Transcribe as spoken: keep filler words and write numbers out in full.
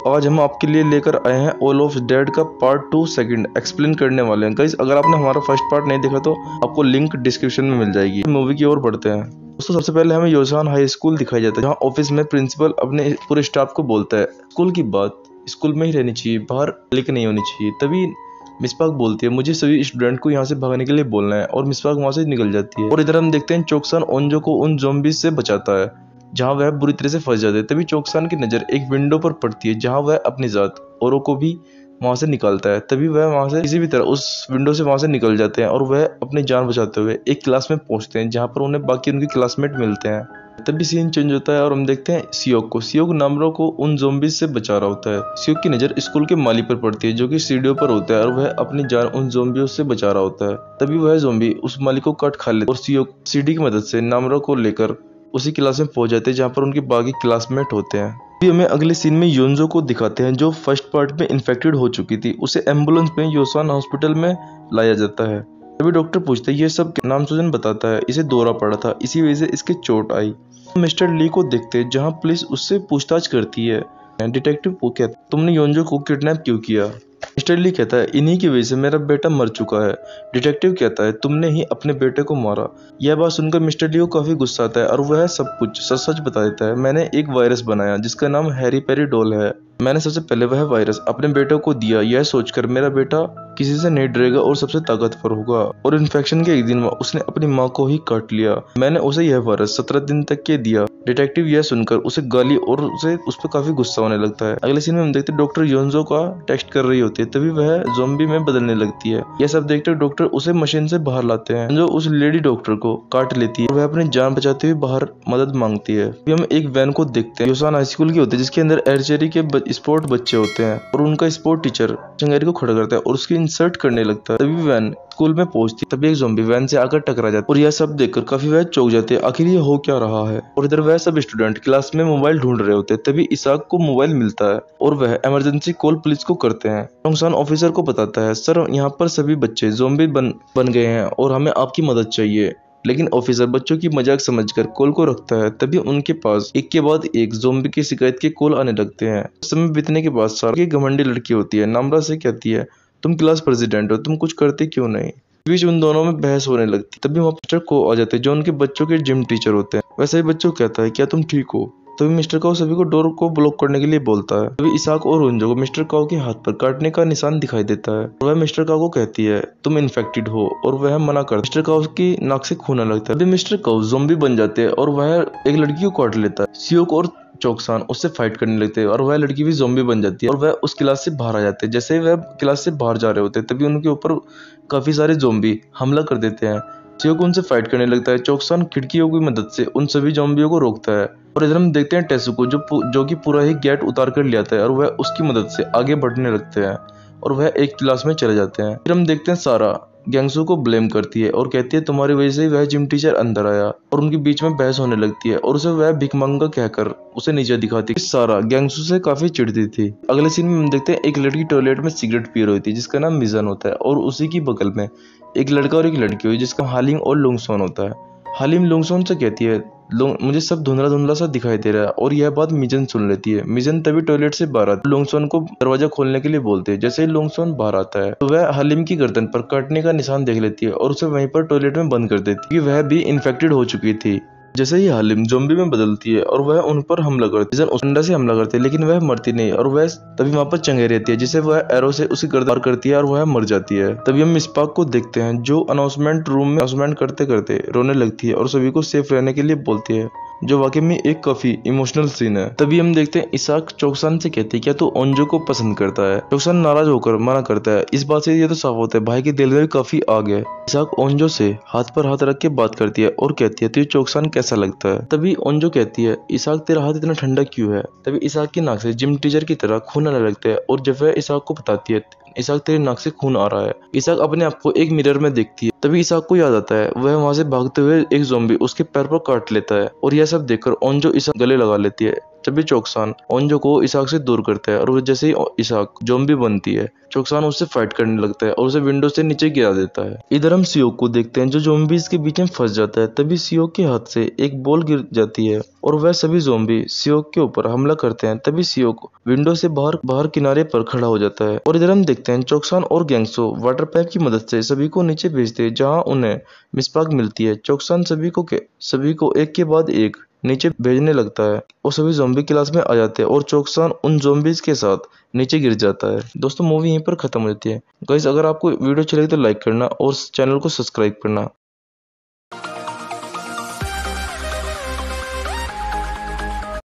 आज हम आपके लिए लेकर आए हैं ऑल ऑफ डेड का पार्ट टू सेकंड एक्सप्लेन करने वाले हैं। गाइस अगर आपने हमारा फर्स्ट पार्ट नहीं देखा तो आपको लिंक डिस्क्रिप्शन में मिल जाएगी। मूवी की ओर बढ़ते हैं दोस्तों। सबसे पहले हमें योसान हाई स्कूल दिखाई जाता है, जहाँ ऑफिस में प्रिंसिपल अपने पूरे स्टाफ को बोलता है स्कूल की बात स्कूल में ही रहनी चाहिए, बाहर लिख नहीं होनी चाहिए। तभी मिसबाक बोलती है मुझे सभी स्टूडेंट को यहाँ से भागने के लिए बोलना है, और मिसबाक वहाँ से निकल जाती है। और इधर हम देखते हैं चोक्सान ओंजो को उन ज़ॉम्बीज से बचाता है जहाँ वह बुरी तरह से फंस जाते हैं। तभी चोक्सान की नज़र एक विंडो पर पड़ती है जहाँ वह अपनी जात औरों को भी वहाँ से निकालता है। तभी वह वहाँ से किसी भी तरह उस विंडो से वहाँ से निकल जाते हैं और वह अपनी जान बचाते हुए एक क्लास में पहुँचते हैं जहाँ पर उन्हें बाकी उनके क्लासमेट मिलते हैं। तभी सीन चेंज होता है और हम देखते हैं सियोक को सियोक नामरो को उन ज़ॉम्बीज से बचा रहा होता है। सियोक की नज़र स्कूल के माली पर पड़ती है जो कि सीढ़ियों पर होता है और वह अपनी जान उन ज़ॉम्बियों से बचा रहा होता है। तभी वह ज़ॉम्बी उस माली को काट खा लेते और सियोक सीढ़ी की मदद से नामरो को लेकर उसी क्लास में पहुंच जाते हैं जहाँ पर उनके बाकी क्लासमेट होते हैं। अभी हमें अगले सीन में योंजो को दिखाते हैं जो फर्स्ट पार्ट में इन्फेक्टेड हो चुकी थी। उसे एम्बुलेंस में योसान हॉस्पिटल में लाया जाता है। तभी डॉक्टर पूछता है ये सब नाम सुजन बताता है इसे दौरा पड़ा था, इसी वजह से इसके चोट आई। मिस्टर ली को देखते हैं जहाँ पुलिस उससे पूछताछ करती है। डिटेक्टिव को कहता है तुमने योंजो को किडनैप क्यों किया? मिस्टर ली कहता है इन्हीं की वजह से मेरा बेटा मर चुका है। डिटेक्टिव कहता है तुमने ही अपने बेटे को मारा। यह बात सुनकर मिस्टर ली को काफी गुस्सा आता है और वह सब कुछ सच सच बता देता है। मैंने एक वायरस बनाया जिसका नाम हैरी पेरी डॉल है। मैंने सबसे पहले वह वायरस अपने बेटे को दिया, यह सोचकर मेरा बेटा किसी से नहीं डरेगा और सबसे ताकतवर होगा। और इन्फेक्शन के एक दिन में उसने अपनी माँ को ही काट लिया। मैंने उसे यह वायरस सत्रह दिन तक के दिया। डिटेक्टिव यह सुनकर उसे गाली और उसे उस पर काफी गुस्सा होने लगता है। अगले सीन में हम देखते हैं डॉक्टर योंजो का टेस्ट कर रही होती है। तभी वह ज़ॉम्बी में बदलने लगती है। यह सब देखकर डॉक्टर उसे मशीन से बाहर लाते हैं जो उस लेडी डॉक्टर को काट लेती है। वह अपनी जान बचाते हुए बाहर मदद मांगती है। अभी हम एक वैन को देखते हैं योसान हाई स्कूल की होती है जिसके अंदर आर्चरी के स्पोर्ट बच्चे होते हैं और उनका स्पोर्ट टीचर चंगेरी को खड़ा करता है और उसकी इंसर्ट करने लगता है। तभी वैन स्कूल में पहुंचती है। तभी एक ज़ॉम्बी वैन से आकर टकरा जाता है और यह सब देखकर काफी वह चौंक जाते हैं, आखिर ये हो क्या रहा है। और इधर वह सब स्टूडेंट क्लास में मोबाइल ढूंढ रहे होते हैं। तभी इसाक को मोबाइल मिलता है और वह इमरजेंसी कॉल पुलिस को करते हैं। चोंगसान ऑफिसर को बताता है सर यहाँ पर सभी बच्चे ज़ॉम्बी बन बन गए हैं और हमें आपकी मदद चाहिए। लेकिन ऑफिसर बच्चों की मजाक समझकर कॉल को रखता है। तभी उनके पास एक के बाद एक ज़ॉम्बी की शिकायत के कॉल आने लगते हैं। समय बीतने के बाद सारा की घमंडी लड़की होती है नामरा से कहती है तुम क्लास प्रेसिडेंट हो, तुम कुछ करते क्यों नहीं? बीच उन दोनों में बहस होने लगती। तभी वहाँ मिस्टर को आ जाते हैं जो उनके बच्चों के जिम टीचर होते हैं। वैसे ही बच्चों को कहता है क्या तुम ठीक हो? तभी मिस्टर काओ सभी को डोर को ब्लॉक करने के लिए बोलता है। तभी इसाक और ओंजो को मिस्टर काओ के हाथ पर काटने का निशान दिखाई देता है। वह मिस्टर काओ को कहती है तुम इन्फेक्टेड हो और वह मना कर मिस्टर काओ की नाक से खून आने लगता है। तभी मिस्टर काओ ज़ॉम्बी बन जाते हैं और वह एक लड़की को काट लेता है। सियोक और चोक्सान उससे फाइट करने लगते हैं और वह लड़की भी ज़ॉम्बी बन जाती है और वह उस क्लास से बाहर आ जाते हैं। जैसे ही वह क्लास से बाहर जा रहे होते हैं तभी उनके ऊपर काफी सारे ज़ॉम्बी हमला कर देते हैं। सियोक उनसे फाइट करने लगता है। चोक्सान खिड़कियों की मदद से उन सभी ज़ॉम्बियों को रोकता है। और इधर हम देखते हैं टेसुको जो जो कि पूरा ही गेट उतार कर ले आता है और वह उसकी मदद से आगे बढ़ने लगते हैं और वह एक क्लास में चले जाते हैं। फिर हम देखते हैं सारा गैंगसू को ब्लेम करती है और कहती है तुम्हारी वजह से वह जिम टीचर अंदर आया। और उनके बीच में बहस होने लगती है और उसे वह भिखमंगा कहकर उसे नीचे दिखाती है। सारा गैंगसू से काफी चिढ़ती थी। अगले सीन में हम देखते हैं एक लड़की टॉयलेट में सिगरेट पी रही थी जिसका नाम मिजान होता है और उसी की बगल में एक लड़का और एक लड़की हुई जिसका हालिम और लुंगसोन होता है। हालिम लुंगसोन से कहती है मुझे सब धुंधला धुंधला सा दिखाई दे रहा है और यह बात मिजन सुन लेती है। मिजन तभी टॉयलेट से बाहर आता है। लुंगसोन को दरवाजा खोलने के लिए बोलते हैं। जैसे ही लुंगसोन बाहर आता है तो वह हालिम की गर्दन पर काटने का निशान देख लेती है और उसे वहीं पर टॉयलेट में बंद कर देती है। वह भी इन्फेक्टेड हो चुकी थी। जैसे ही हालिम ज़ॉम्बी में बदलती है और वह उन पर हमला करती है, उस डंडा से हमला करती है लेकिन वह मरती नहीं और वह तभी वहां पर चंगे रहती है जिसे वह एरो से उसी गर्दार करती है और वह मर जाती है। तभी हम मिसबाक को देखते हैं जो अनाउंसमेंट रूम में अनाउंसमेंट करते करते रोने लगती है और सभी को सेफ रहने के लिए बोलती है, जो वाकई में एक काफी इमोशनल सीन है। तभी हम देखते हैं इसाक चोक्सान से कहते हैं क्या तू ओंजो को पसंद करता है? चोक्सान नाराज होकर मना करता है। इस बात से ये तो साफ होता है भाई के दिल में भी काफी आग है। इसाक ओंजो से हाथ पर हाथ रख के बात करती है और कहती है तुझे चोक्सान कैसा लगता है? तभी ओंजो कहती है इसाक तेरा हाथ इतना ठंडा क्यों है? तभी इसाक की नाक से जिम टीचर की तरह खून आने लगता है और जब वह इसाक को बताती है इसाक तेरे नाक से खून आ रहा है, इसाक अपने आप को एक मिरर में देखती है। तभी इसाक को याद आता है वह वहां से भागते हुए एक ज़ॉम्बी उसके पैर पर काट लेता है और यह सब देखकर ओंजो इसाक गले लगा लेती है। तभी चोक्सान ओंजो को इसाक से दूर करता है और वो जैसे ही इसाक ज़ॉम्बी बनती है चोक्सान उससे फाइट करने लगता है और उसे विंडो से नीचे गिरा देता है। इधर हम सियोक को देखते हैं जो ज़ॉम्बीज के बीच में फंस जाता है। तभी सियोक के हाथ से एक बॉल गिर जाती है और वह सभी ज़ॉम्बी सियोक के ऊपर हमला करते हैं। तभी सियोक विंडो से बाहर बाहर किनारे पर खड़ा हो जाता है और इधर हम देखते हैं चोक्सान और गैंग्सो वाटर पाइप की मदद से सभी को नीचे भेजते हैं जहां उन्हें मिसपाक मिलती है। चोक्सान सभी को के सभी को एक के बाद एक नीचे भेजने लगता है और सभी ज़ॉम्बी क्लास में आ जाते हैं और चोक्सान उन ज़ॉम्बीज के साथ नीचे गिर जाता है। दोस्तों मूवी यहीं पर खत्म हो जाती है। गाइस अगर आपको वीडियो अच्छी लगी तो लाइक करना और चैनल को सब्सक्राइब करना।